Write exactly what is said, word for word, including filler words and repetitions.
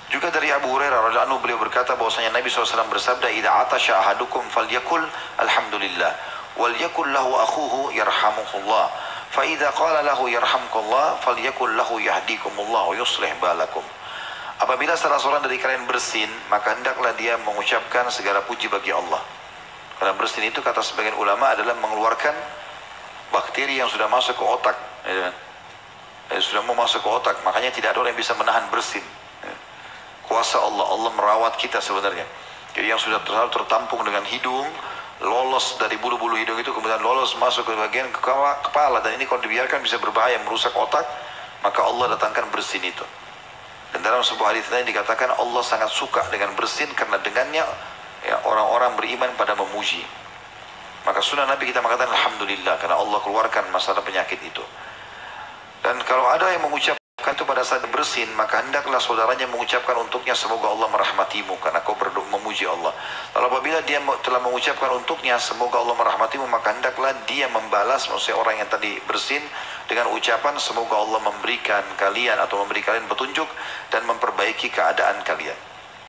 Juga dari Abu Hurairah radhiyallahu anhu, beliau berkata bahwasanya Nabi shallallahu alaihi wasallam bersabda, "Idza atasha ahadukum falyakul alhamdulillah, wal yakul lahu akhuhu yarhamuhullah, fa idza qala lahu yarhamkallah, falyakul lahu yahdikumullah wa yuslih balakum." Apabila salah seorang dari kalian bersin, maka hendaklah dia mengucapkan segala puji bagi Allah. Karena bersin itu kata sebagian ulama adalah mengeluarkan bakteri yang sudah masuk ke otak, ya. Eh, sudah mau masuk ke otak, makanya tidak ada orang yang bisa menahan bersin. Kuasa Allah, Allah merawat kita sebenarnya. Jadi yang sudah terlalu tertampung dengan hidung, lolos dari bulu-bulu hidung itu, kemudian lolos masuk ke bagian kepala, kepala, dan ini kalau dibiarkan bisa berbahaya, merusak otak, maka Allah datangkan bersin itu. Dan dalam sebuah hadis lain dikatakan Allah sangat suka dengan bersin, karena dengannya ya, orang-orang beriman pada memuji. Maka sunnah Nabi kita mengatakan alhamdulillah, karena Allah keluarkan masalah penyakit itu. Dan kalau ada yang mengucapkan itu pada saat bersin, maka hendaklah saudaranya mengucapkan untuknya, semoga Allah merahmatimu, karena kau berdoa memuji Allah. Lalu apabila dia telah mengucapkan untuknya, semoga Allah merahmatimu, maka hendaklah dia membalas, maksudnya orang yang tadi bersin, dengan ucapan semoga Allah memberikan kalian atau memberi kalian petunjuk dan memperbaiki keadaan kalian.